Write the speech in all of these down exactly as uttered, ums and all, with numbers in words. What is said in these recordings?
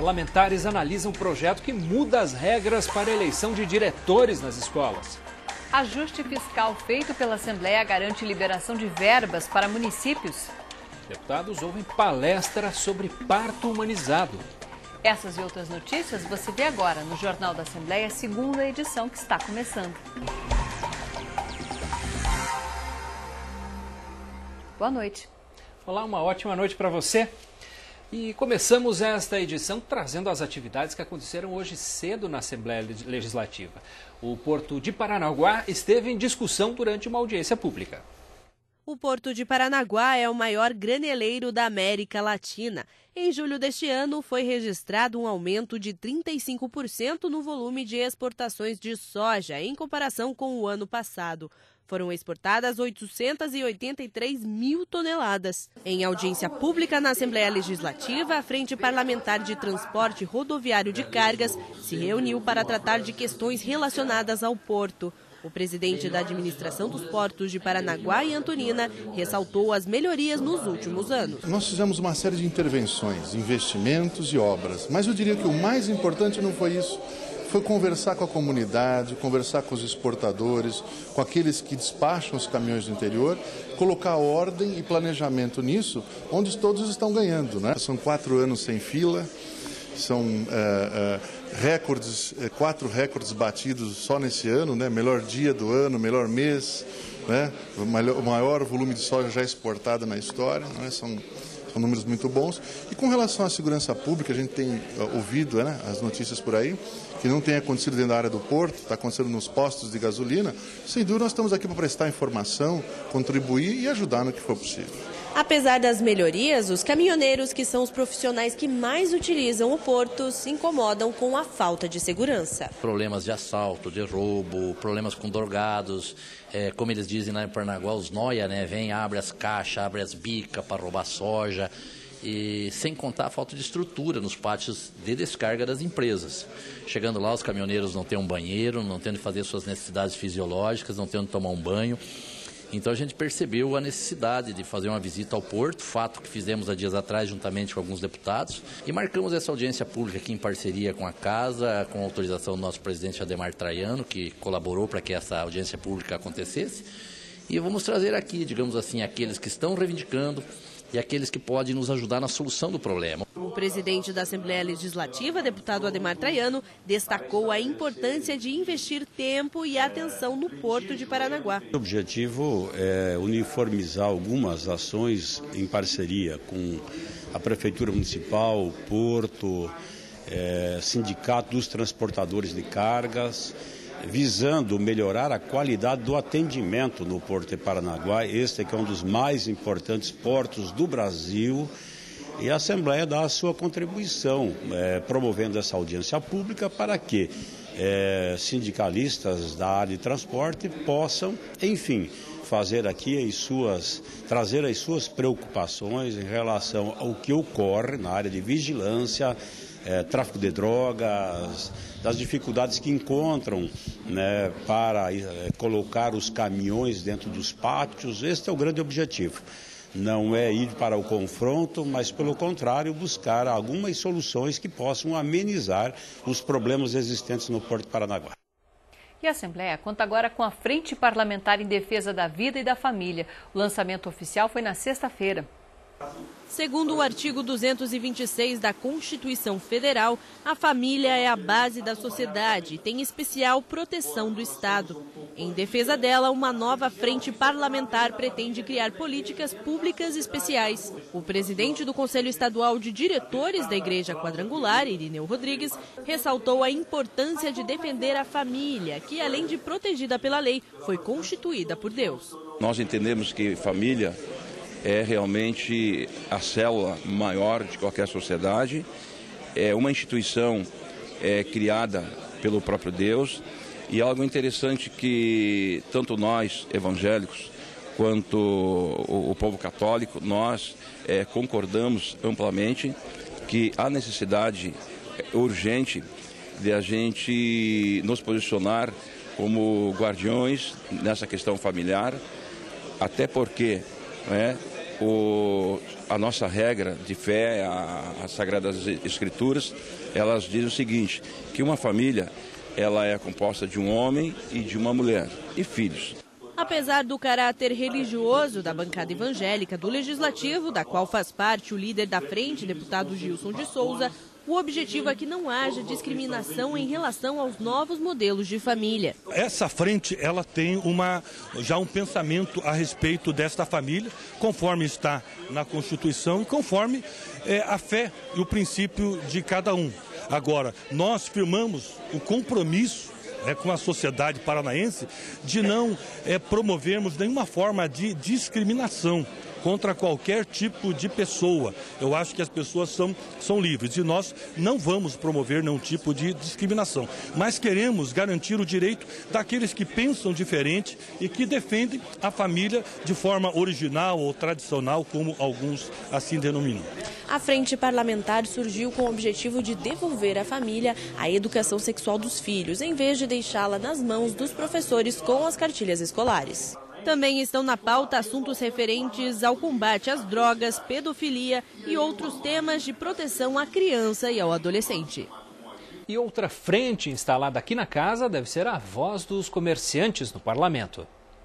Parlamentares analisam um projeto que muda as regras para a eleição de diretores nas escolas. Ajuste fiscal feito pela Assembleia garante liberação de verbas para municípios. Deputados ouvem palestra sobre parto humanizado. Essas e outras notícias você vê agora no Jornal da Assembleia, segunda edição, que está começando. Boa noite. Olá, uma ótima noite para você. E começamos esta edição trazendo as atividades que aconteceram hoje cedo na Assembleia Legislativa. O Porto de Paranaguá esteve em discussão durante uma audiência pública. O Porto de Paranaguá é o maior graneleiro da América Latina. Em julho deste ano, foi registrado um aumento de trinta e cinco por cento no volume de exportações de soja, em comparação com o ano passado. Foram exportadas oitocentas e oitenta e três mil toneladas. Em audiência pública na Assembleia Legislativa, a Frente Parlamentar de Transporte Rodoviário de Cargas se reuniu para tratar de questões relacionadas ao porto. O presidente da Administração dos Portos de Paranaguá e Antonina ressaltou as melhorias nos últimos anos. Nós fizemos uma série de intervenções, investimentos e obras, mas eu diria que o mais importante não foi isso. Foi conversar com a comunidade, conversar com os exportadores, com aqueles que despacham os caminhões do interior, colocar ordem e planejamento nisso, onde todos estão ganhando, né? São quatro anos sem fila, são é, é, recordes, é, quatro recordes batidos só nesse ano, né? Melhor dia do ano, melhor mês, né? O maior, o maior volume de soja já exportado na história, né? São São números muito bons. E com relação à segurança pública, a gente tem uh, ouvido, né, as notícias por aí, que não tem acontecido dentro da área do porto, está acontecendo nos postos de gasolina. Sem dúvida, nós estamos aqui para prestar informação, contribuir e ajudar no que for possível. Apesar das melhorias, os caminhoneiros, que são os profissionais que mais utilizam o porto, se incomodam com a falta de segurança. Problemas de assalto, de roubo, problemas com drogados, é, como eles dizem lá em Paranaguá, os noia, né? Vem, abre as caixas, abre as bicas para roubar soja, e sem contar a falta de estrutura nos pátios de descarga das empresas. Chegando lá, os caminhoneiros não têm um banheiro, não têm onde fazer suas necessidades fisiológicas, não têm onde tomar um banho. Então a gente percebeu a necessidade de fazer uma visita ao porto, fato que fizemos há dias atrás juntamente com alguns deputados, e marcamos essa audiência pública aqui em parceria com a Casa, com a autorização do nosso presidente Ademar Traiano, que colaborou para que essa audiência pública acontecesse. E vamos trazer aqui, digamos assim, aqueles que estão reivindicando e aqueles que podem nos ajudar na solução do problema. O presidente da Assembleia Legislativa, deputado Ademar Traiano, destacou a importância de investir tempo e atenção no Porto de Paranaguá. O objetivo é uniformizar algumas ações em parceria com a Prefeitura Municipal, o Porto, é, Sindicato dos Transportadores de Cargas, visando melhorar a qualidade do atendimento no Porto de Paranaguá. Este que é um dos mais importantes portos do Brasil, e a Assembleia dá a sua contribuição, é, promovendo essa audiência pública para que é, sindicalistas da área de transporte possam, enfim, fazer aqui as suas, trazer as suas preocupações em relação ao que ocorre na área de vigilância, É, tráfico de drogas, das dificuldades que encontram, né, para é, colocar os caminhões dentro dos pátios. Este é o grande objetivo. Não é ir para o confronto, mas, pelo contrário, buscar algumas soluções que possam amenizar os problemas existentes no Porto de Paranaguá. E a Assembleia conta agora com a Frente Parlamentar em Defesa da Vida e da Família. O lançamento oficial foi na sexta-feira. Segundo o artigo duzentos e vinte e seis da Constituição Federal, a família é a base da sociedade e tem especial proteção do Estado. Em defesa dela, uma nova frente parlamentar pretende criar políticas públicas especiais. O presidente do Conselho Estadual de Diretores da Igreja Quadrangular, Irineu Rodrigues, ressaltou a importância de defender a família, que, além de protegida pela lei, foi constituída por Deus. Nós entendemos que família é realmente a célula maior de qualquer sociedade, é uma instituição é, criada pelo próprio Deus, e algo interessante que tanto nós, evangélicos, quanto o, o povo católico, nós é, concordamos amplamente que há necessidade urgente de a gente nos posicionar como guardiões nessa questão familiar, até porque, né, o, a nossa regra de fé, a, as Sagradas Escrituras, elas dizem o seguinte, que uma família ela é composta de um homem e de uma mulher e filhos. Apesar do caráter religioso da bancada evangélica do Legislativo, da qual faz parte o líder da frente, deputado Gilson de Souza, o objetivo é que não haja discriminação em relação aos novos modelos de família. Essa frente ela tem uma, já um pensamento a respeito desta família, conforme está na Constituição e conforme é, a fé e o princípio de cada um. Agora, nós firmamos o compromisso É, com a sociedade paranaense, de não é, promovermos nenhuma forma de discriminação contra qualquer tipo de pessoa. Eu acho que as pessoas são, são livres e nós não vamos promover nenhum tipo de discriminação. Mas queremos garantir o direito daqueles que pensam diferente e que defendem a família de forma original ou tradicional, como alguns assim denominam. A frente parlamentar surgiu com o objetivo de devolver à família a educação sexual dos filhos, em vez de deixá-la nas mãos dos professores com as cartilhas escolares. Também estão na pauta assuntos referentes ao combate às drogas, pedofilia e outros temas de proteção à criança e ao adolescente. E outra frente instalada aqui na casa deve ser a voz dos comerciantes no parlamento.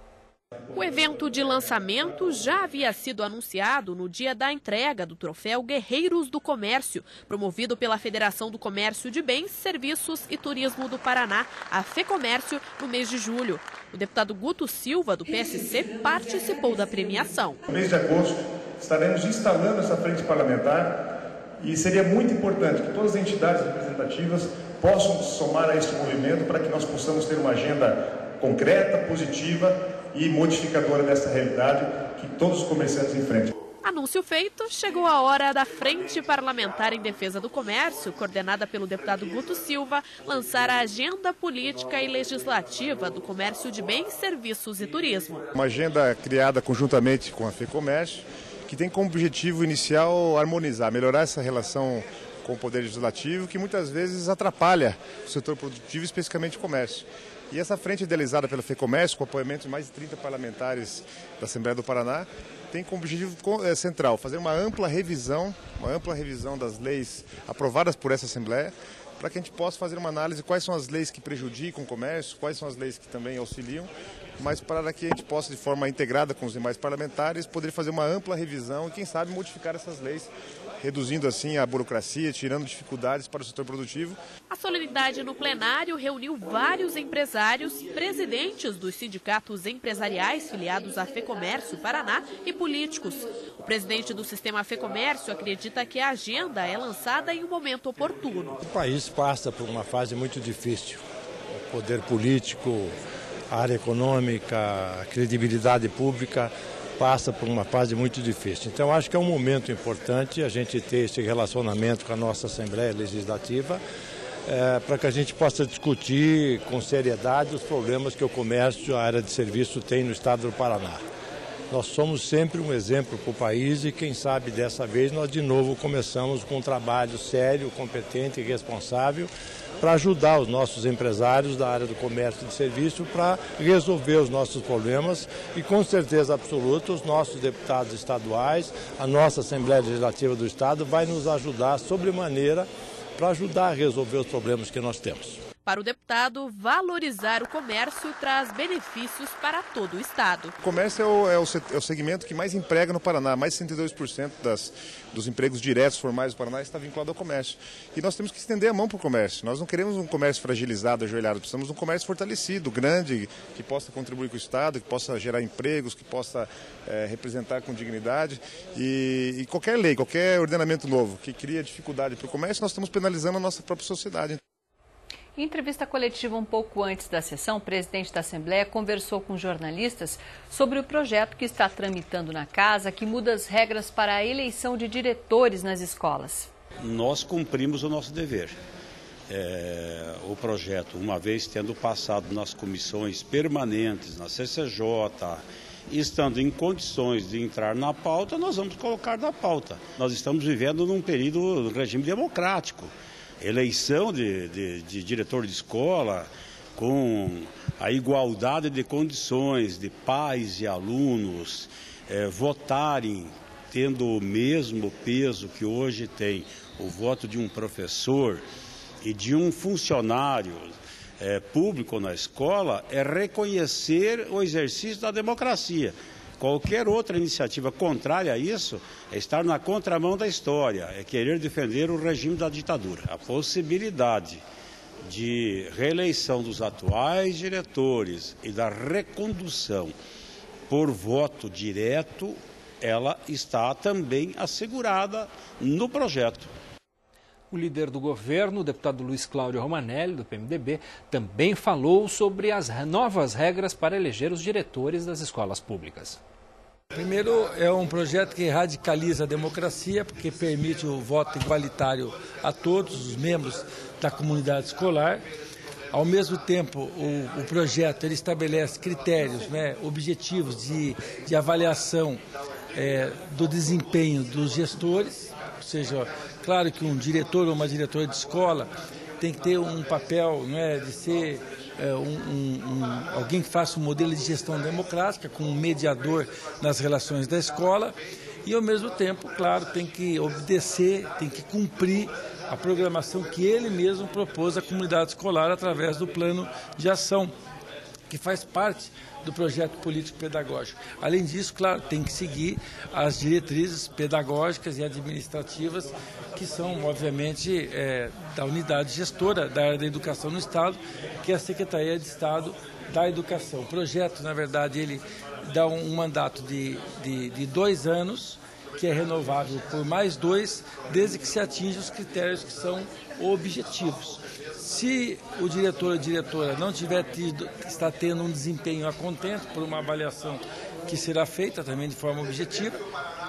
O evento de lançamento já havia sido anunciado no dia da entrega do troféu Guerreiros do Comércio, promovido pela Federação do Comércio de Bens, Serviços e Turismo do Paraná, a FEComércio, no mês de julho. O deputado Guto Silva, do P S C, participou da premiação. No mês de agosto, estaremos instalando essa frente parlamentar e seria muito importante que todas as entidades representativas possam se somar a este movimento para que nós possamos ter uma agenda concreta, positiva e modificadora dessa realidade que todos os comerciantes enfrentam. Anúncio feito, chegou a hora da Frente Parlamentar em Defesa do Comércio, coordenada pelo deputado Guto Silva, lançar a agenda política e legislativa do comércio de bens, serviços e turismo. Uma agenda criada conjuntamente com a FEComércio, que tem como objetivo inicial harmonizar, melhorar essa relação com o Poder Legislativo, que muitas vezes atrapalha o setor produtivo, especificamente o comércio. E essa frente idealizada pela FEComércio, com apoiamento de mais de trinta parlamentares da Assembleia do Paraná, tem como objetivo central fazer uma ampla revisão, uma ampla revisão das leis aprovadas por essa Assembleia, para que a gente possa fazer uma análise de quais são as leis que prejudicam o comércio, quais são as leis que também auxiliam, mas para que a gente possa, de forma integrada com os demais parlamentares, poder fazer uma ampla revisão e, quem sabe, modificar essas leis, reduzindo assim a burocracia, tirando dificuldades para o setor produtivo. A solenidade no plenário reuniu vários empresários, presidentes dos sindicatos empresariais filiados à FEComércio Paraná e políticos. O presidente do sistema FEComércio acredita que a agenda é lançada em um momento oportuno. O país passa por uma fase muito difícil. O poder político, a área econômica, a credibilidade pública passa por uma fase muito difícil. Então, acho que é um momento importante a gente ter esse relacionamento com a nossa Assembleia Legislativa é, para que a gente possa discutir com seriedade os problemas que o comércio, a área de serviço tem no estado do Paraná. Nós somos sempre um exemplo para o país e, quem sabe, dessa vez nós de novo começamos com um trabalho sério, competente e responsável para ajudar os nossos empresários da área do comércio e de serviço para resolver os nossos problemas e, com certeza absoluta, os nossos deputados estaduais, a nossa Assembleia Legislativa do Estado vai nos ajudar sobremaneira para ajudar a resolver os problemas que nós temos. Para o deputado, valorizar o comércio traz benefícios para todo o estado. O comércio é o, é o, é o segmento que mais emprega no Paraná. Mais de sessenta e dois por cento das, dos empregos diretos formais do Paraná está vinculado ao comércio. E nós temos que estender a mão para o comércio. Nós não queremos um comércio fragilizado, ajoelhado. Precisamos de um comércio fortalecido, grande, que possa contribuir com o estado, que possa gerar empregos, que possa é, representar com dignidade. E, e qualquer lei, qualquer ordenamento novo que cria dificuldade para o comércio, nós estamos penalizando a nossa própria sociedade. Em entrevista coletiva um pouco antes da sessão, o presidente da Assembleia conversou com jornalistas sobre o projeto que está tramitando na casa, que muda as regras para a eleição de diretores nas escolas. Nós cumprimos o nosso dever. É, o projeto, uma vez tendo passado nas comissões permanentes, na C C J, estando em condições de entrar na pauta, nós vamos colocar na pauta. Nós estamos vivendo num período de regime democrático. Eleição de, de, de diretor de escola com a igualdade de condições de pais e alunos é, votarem tendo o mesmo peso que hoje tem o voto de um professor e de um funcionário é, público na escola, é reconhecer o exercício da democracia. Qualquer outra iniciativa contrária a isso é estar na contramão da história, é querer defender o regime da ditadura. A possibilidade de reeleição dos atuais diretores e da recondução por voto direto, ela está também assegurada no projeto. O líder do governo, o deputado Luiz Cláudio Romanelli, do P M D B, também falou sobre as novas regras para eleger os diretores das escolas públicas. Primeiro, é um projeto que radicaliza a democracia, porque permite o voto igualitário a todos os membros da comunidade escolar. Ao mesmo tempo, o, o projeto ele estabelece critérios, né, objetivos de, de avaliação é, do desempenho dos gestores, ou seja, claro que um diretor ou uma diretora de escola tem que ter um papel, né, de ser é, um, um, um, alguém que faça um modelo de gestão democrática, com um mediador nas relações da escola e, ao mesmo tempo, claro, tem que obedecer, tem que cumprir a programação que ele mesmo propôs à comunidade escolar através do plano de ação, que faz parte do projeto político-pedagógico. Além disso, claro, tem que seguir as diretrizes pedagógicas e administrativas que são, obviamente, é, da unidade gestora da área da educação no Estado, que é a Secretaria de Estado da Educação. O projeto, na verdade, ele dá um, um mandato de, de, de dois anos, que é renovável por mais dois, desde que se atinjam os critérios que são objetivos. Se o diretor ou diretora não tiver tido, está tendo um desempenho a contento por uma avaliação que será feita também de forma objetiva,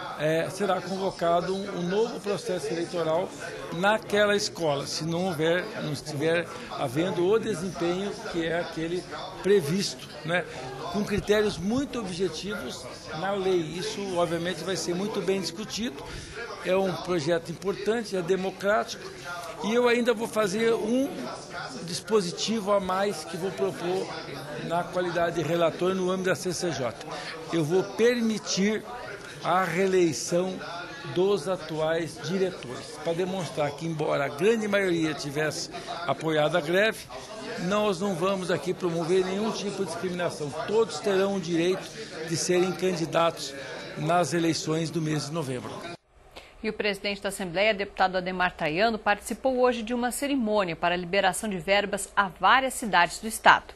é, será convocado um, um novo processo eleitoral naquela escola, se não houver, não estiver havendo o desempenho que é aquele previsto, né, com critérios muito objetivos na lei. Isso, obviamente, vai ser muito bem discutido. É um projeto importante, é democrático. E eu ainda vou fazer um dispositivo a mais que vou propor na qualidade de relator no âmbito da C C J. Eu vou permitir a reeleição dos atuais diretores, para demonstrar que, embora a grande maioria tivesse apoiado a greve, nós não vamos aqui promover nenhum tipo de discriminação. Todos terão o direito de serem candidatos nas eleições do mês de novembro. E o presidente da Assembleia, deputado Ademar Traiano, participou hoje de uma cerimônia para a liberação de verbas a várias cidades do estado.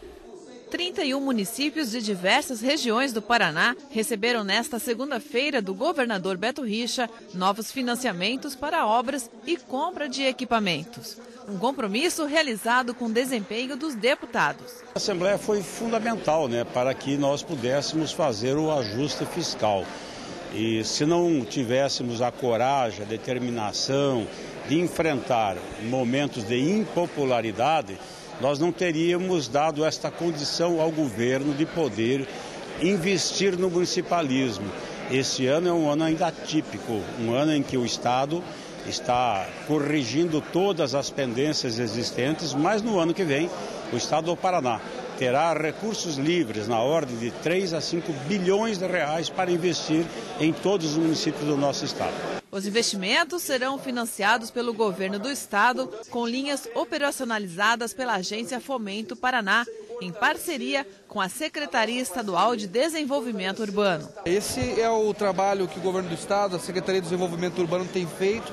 trinta e um municípios de diversas regiões do Paraná receberam nesta segunda-feira do governador Beto Richa novos financiamentos para obras e compra de equipamentos. Um compromisso realizado com o desempenho dos deputados. A Assembleia foi fundamental, né, para que nós pudéssemos fazer o ajuste fiscal. E se não tivéssemos a coragem, a determinação de enfrentar momentos de impopularidade, nós não teríamos dado esta condição ao governo de poder investir no municipalismo. Esse ano é um ano ainda atípico, um ano em que o Estado está corrigindo todas as pendências existentes, mas no ano que vem o Estado do Paraná terá recursos livres na ordem de três a cinco bilhões de reais para investir em todos os municípios do nosso estado. Os investimentos serão financiados pelo governo do estado com linhas operacionalizadas pela agência Fomento Paraná, em parceria com a Secretaria Estadual de Desenvolvimento Urbano. Esse é o trabalho que o governo do estado, a Secretaria de Desenvolvimento Urbano tem feito,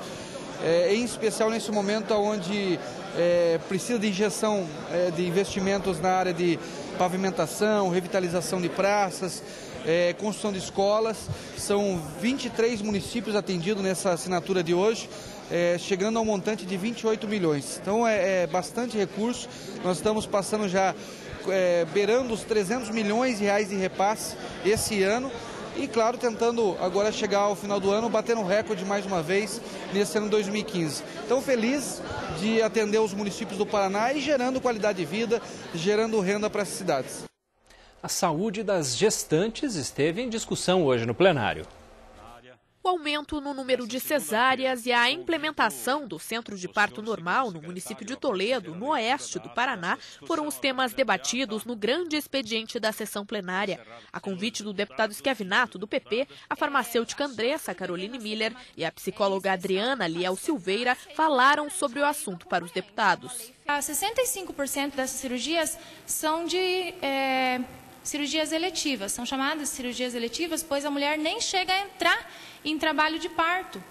é, em especial nesse momento onde é, precisa de injeção é, de investimentos na área de pavimentação, revitalização de praças, é, construção de escolas. São vinte e três municípios atendidos nessa assinatura de hoje, é, chegando ao montante de vinte e oito milhões. Então é, é bastante recurso. Nós estamos passando já, é, beirando os trezentos milhões de reais de repasse esse ano. E, claro, tentando agora chegar ao final do ano, batendo recorde mais uma vez nesse ano dois mil e quinze. Então, feliz de atender os municípios do Paraná e gerando qualidade de vida, gerando renda para as cidades. A saúde das gestantes esteve em discussão hoje no plenário. O aumento no número de cesáreas e a implementação do centro de parto normal no município de Toledo, no oeste do Paraná, foram os temas debatidos no grande expediente da sessão plenária. A convite do deputado Schiavinato, do P P, a farmacêutica Andressa Caroline Miller e a psicóloga Adriana Liel Silveira falaram sobre o assunto para os deputados. sessenta e cinco por cento dessas cirurgias são de... É... cirurgias eletivas, são chamadas cirurgias eletivas, pois a mulher nem chega a entrar em trabalho de parto.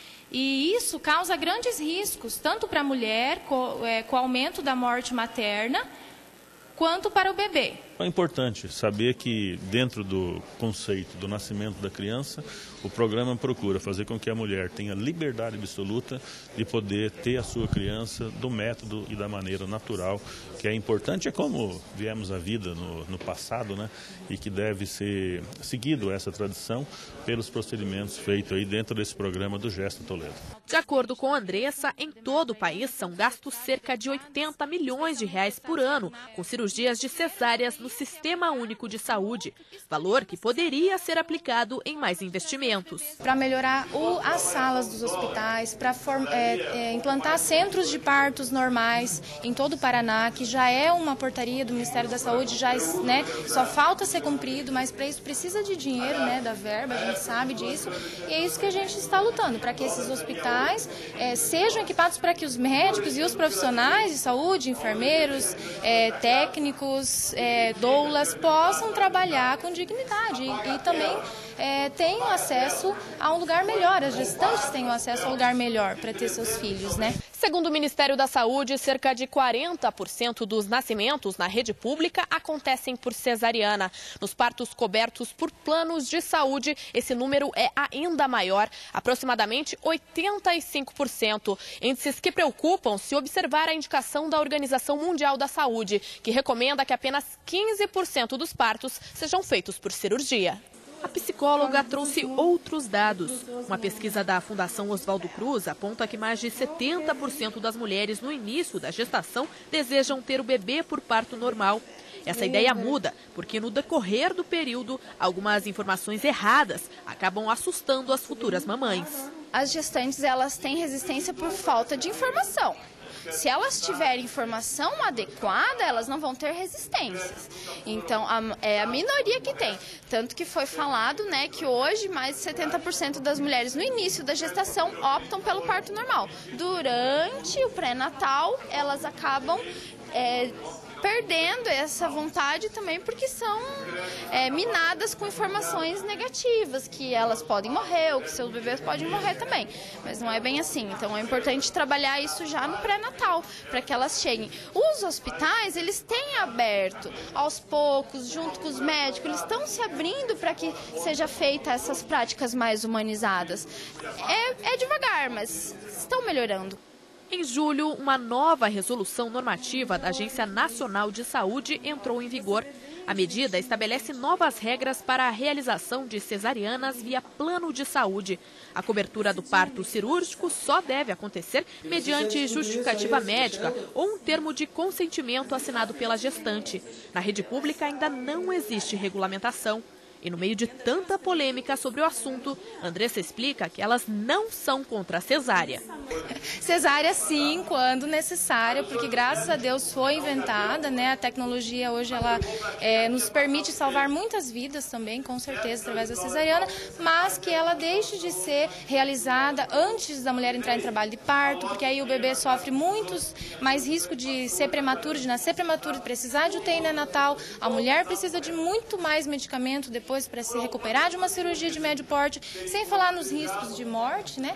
E isso causa grandes riscos, tanto para a mulher, com, é, com o aumento da morte materna, quanto para o bebê. É importante saber que dentro do conceito do nascimento da criança, o programa procura fazer com que a mulher tenha liberdade absoluta de poder ter a sua criança do método e da maneira natural, que é importante, é como viemos a vida no, no passado, né? E que deve ser seguido essa tradição pelos procedimentos feitos aí dentro desse programa do Gesto Toledo. De acordo com Andressa, em todo o país são gastos cerca de oitenta milhões de reais por ano com cirurgias de cesáreas no Sistema Único de Saúde, valor que poderia ser aplicado em mais investimentos. Para melhorar o, as salas dos hospitais, para é, é, implantar centros de partos normais em todo o Paraná, que já é uma portaria do Ministério da Saúde, já, né, só falta ser cumprido, mas para isso precisa de dinheiro, né, da verba, a gente sabe disso, e é isso que a gente está lutando, para que esses hospitais é, sejam equipados para que os médicos e os profissionais de saúde, enfermeiros, é, técnicos, é, doulas, possam trabalhar com dignidade e, e também é, tenham acesso a um lugar melhor, as gestantes tenham acesso a um lugar melhor para ter seus filhos, né? Segundo o Ministério da Saúde, cerca de quarenta por cento dos nascimentos na rede pública acontecem por cesariana. Nos partos cobertos por planos de saúde, esse número é ainda maior, aproximadamente oitenta e cinco por cento. Índices que preocupam se observar a indicação da Organização Mundial da Saúde, que recomenda que apenas quinze por cento dos partos sejam feitos por cirurgia. A psicóloga trouxe outros dados. Uma pesquisa da Fundação Oswaldo Cruz aponta que mais de setenta por cento das mulheres no início da gestação desejam ter o bebê por parto normal. Essa ideia muda, porque no decorrer do período, algumas informações erradas acabam assustando as futuras mamães. As gestantes, elas têm resistência por falta de informação. Se elas tiverem informação adequada, elas não vão ter resistências. Então, a, é a minoria que tem. Tanto que foi falado, né, que hoje mais de setenta por cento das mulheres no início da gestação optam pelo parto normal. Durante o pré-natal, elas acabam é, perdendo essa vontade também porque são é, minadas com informações negativas, que elas podem morrer ou que seus bebês podem morrer também. Mas não é bem assim. Então é importante trabalhar isso já no pré-natal, para que elas cheguem. Os hospitais, eles têm aberto aos poucos, junto com os médicos, eles estão se abrindo para que seja feita essas práticas mais humanizadas. É, é devagar, mas estão melhorando. Em julho, uma nova resolução normativa da Agência Nacional de Saúde entrou em vigor. A medida estabelece novas regras para a realização de cesarianas via plano de saúde. A cobertura do parto cirúrgico só deve acontecer mediante justificativa médica ou um termo de consentimento assinado pela gestante. Na rede pública ainda não existe regulamentação. E no meio de tanta polêmica sobre o assunto, Andressa explica que elas não são contra a cesárea. Cesárea sim, quando necessária, porque graças a Deus foi inventada, né? A tecnologia hoje ela é, nos permite salvar muitas vidas também, com certeza, através da cesariana, mas que ela deixe de ser realizada antes da mulher entrar em trabalho de parto, porque aí o bebê sofre muitos mais risco de ser prematuro, de nascer prematuro, de precisar de U T I neonatal. A mulher precisa de muito mais medicamento depois para se recuperar de uma cirurgia de médio porte, sem falar nos riscos de morte, né?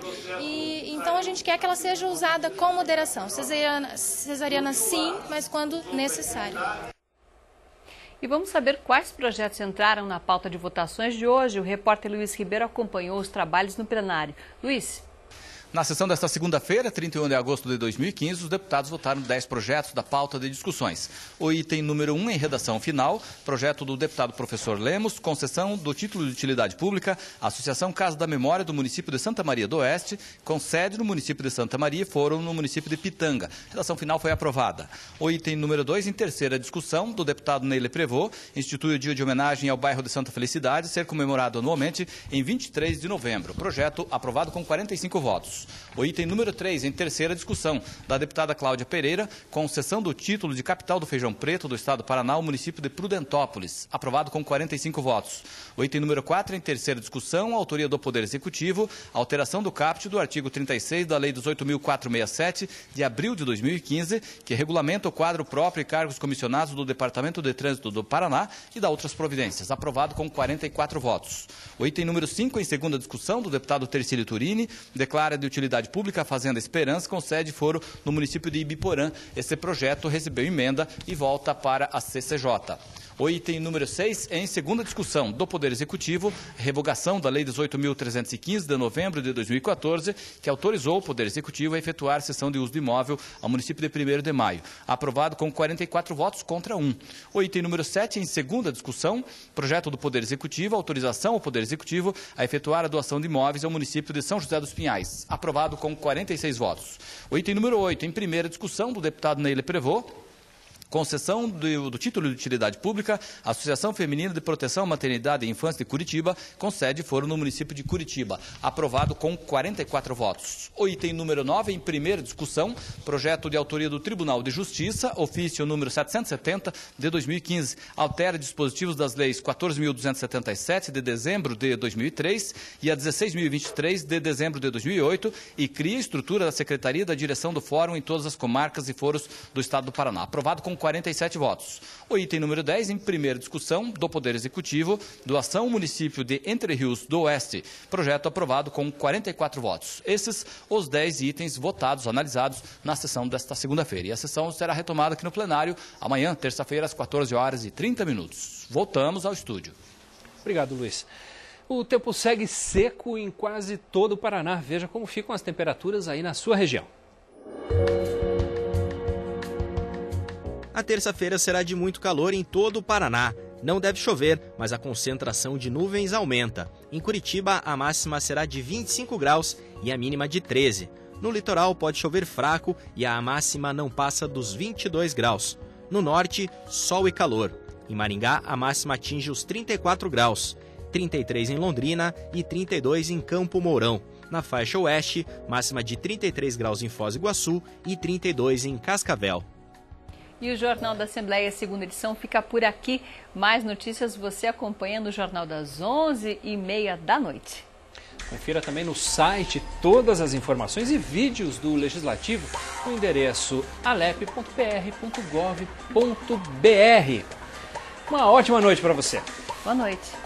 E então a gente quer que ela seja usada com moderação. Cesariana, cesariana sim, mas quando necessário. E vamos saber quais projetos entraram na pauta de votações de hoje. O repórter Luiz Ribeiro acompanhou os trabalhos no plenário. Luiz. Na sessão desta segunda-feira, trinta e um de agosto de dois mil e quinze, os deputados votaram dez projetos da pauta de discussões. O item número um em redação final, projeto do deputado professor Lemos, concessão do título de utilidade pública, Associação Casa da Memória do município de Santa Maria do Oeste, com sede no município de Santa Maria e foram no município de Pitanga. A redação final foi aprovada. O item número dois em terceira discussão, do deputado Neile Prevot, institui o dia de homenagem ao bairro de Santa Felicidade, ser comemorado anualmente em vinte e três de novembro. Projeto aprovado com quarenta e cinco votos. O item número três, em terceira discussão, da deputada Cláudia Pereira, concessão do título de capital do feijão preto do estado do Paraná ao município de Prudentópolis, aprovado com quarenta e cinco votos. O item número quatro, em terceira discussão, autoria do Poder Executivo, alteração do caput do artigo trinta e seis da Lei dezoito mil quatrocentos e sessenta e sete, de abril de dois mil e quinze, que regulamenta o quadro próprio e cargos comissionados do Departamento de Trânsito do Paraná e da outras providências, aprovado com quarenta e quatro votos. O item número cinco, em segunda discussão, do deputado Tercílio Turini, declara de utilidade pública a Fazenda Esperança, com sede e foro no município de Ibiporã. Esse projeto recebeu emenda e volta para a C C J. O item número seis, em segunda discussão do Poder Executivo, revogação da Lei dezoito mil trezentos e quinze, de novembro de dois mil e quatorze, que autorizou o Poder Executivo a efetuar cessão de uso de imóvel ao município de primeiro de maio. Aprovado com quarenta e quatro votos contra um. O item número sete, em segunda discussão, projeto do Poder Executivo, autorização ao Poder Executivo a efetuar a doação de imóveis ao município de São José dos Pinhais. Aprovado com quarenta e seis votos. O item número oito, em primeira discussão, do deputado Neile Prevot, concessão do, do título de utilidade pública, Associação Feminina de Proteção à Maternidade e Infância de Curitiba, com sede e foro no município de Curitiba. Aprovado com quarenta e quatro votos. O item número nove, em primeira discussão, projeto de autoria do Tribunal de Justiça, ofício número setecentos e setenta, de dois mil e quinze, altera dispositivos das leis quatorze mil duzentos e setenta e sete, de dezembro de dois mil e três, e a dezesseis mil e vinte e três, de dezembro de dois mil e oito, e cria a estrutura da Secretaria da Direção do Fórum em todas as comarcas e foros do Estado do Paraná. Aprovado com quarenta e sete votos. O item número dez, em primeira discussão, do Poder Executivo, doação ao município de Entre Rios do Oeste. Projeto aprovado com quarenta e quatro votos. Esses os dez itens votados, analisados na sessão desta segunda-feira. E a sessão será retomada aqui no plenário amanhã, terça-feira, às quatorze horas e trinta minutos. Voltamos ao estúdio. Obrigado, Luiz. O tempo segue seco em quase todo o Paraná. Veja como ficam as temperaturas aí na sua região. A terça-feira será de muito calor em todo o Paraná. Não deve chover, mas a concentração de nuvens aumenta. Em Curitiba, a máxima será de vinte e cinco graus e a mínima de treze. No litoral, pode chover fraco e a máxima não passa dos vinte e dois graus. No norte, sol e calor. Em Maringá, a máxima atinge os trinta e quatro graus. trinta e três em Londrina e trinta e dois em Campo Mourão. Na faixa oeste, máxima de trinta e três graus em Foz do Iguaçu e trinta e dois em Cascavel. E o Jornal da Assembleia, segunda edição, fica por aqui. Mais notícias você acompanha no Jornal das onze e meia da noite. Confira também no site todas as informações e vídeos do Legislativo no endereço alep ponto p r ponto gov ponto b r. Uma ótima noite para você. Boa noite.